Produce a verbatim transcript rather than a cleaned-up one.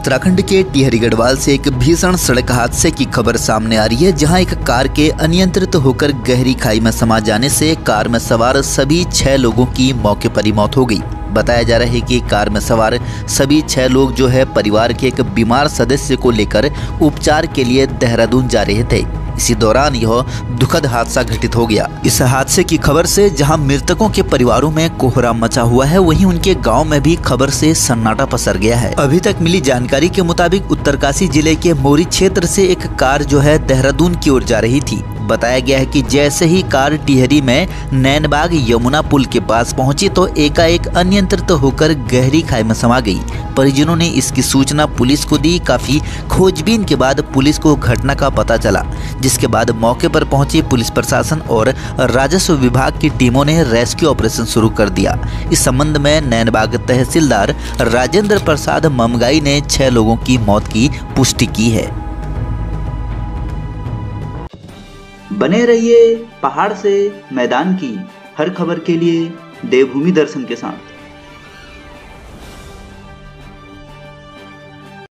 उत्तराखंड के टिहरी गढ़वाल से एक भीषण सड़क हादसे की खबर सामने आ रही है, जहां एक कार के अनियंत्रित होकर गहरी खाई में समा जाने से कार में सवार सभी छह लोगों की मौके पर ही मौत हो गई। बताया जा रहा है कि कार में सवार सभी छह लोग जो है परिवार के एक बीमार सदस्य को लेकर उपचार के लिए देहरादून जा रहे थे। इसी दौरान यह दुखद हादसा घटित हो गया। इस हादसे की खबर से जहां मृतकों के परिवारों में कोहराम मचा हुआ है, वहीं उनके गांव में भी खबर से सन्नाटा पसर गया है। अभी तक मिली जानकारी के मुताबिक उत्तरकाशी जिले के मोरी क्षेत्र से एक कार जो है देहरादून की ओर जा रही थी। बताया गया है कि जैसे ही कार टिहरी में नैनबाग यमुना पुल के पास पहुंची तो एकाएक अनियंत्रित होकर गहरी खाई में समा गई। परिजनों ने इसकी सूचना पुलिस को दी। काफी खोजबीन के बाद पुलिस को घटना का पता चला, जिसके बाद मौके पर पहुंची पुलिस प्रशासन और राजस्व विभाग की टीमों ने रेस्क्यू ऑपरेशन शुरू कर दिया। इस संबंध में नैनबाग तहसीलदार राजेंद्र प्रसाद ममगाई ने छह लोगों की मौत की पुष्टि की है। बने रहिए पहाड़ से मैदान की हर खबर के लिए देवभूमि दर्शन के साथ।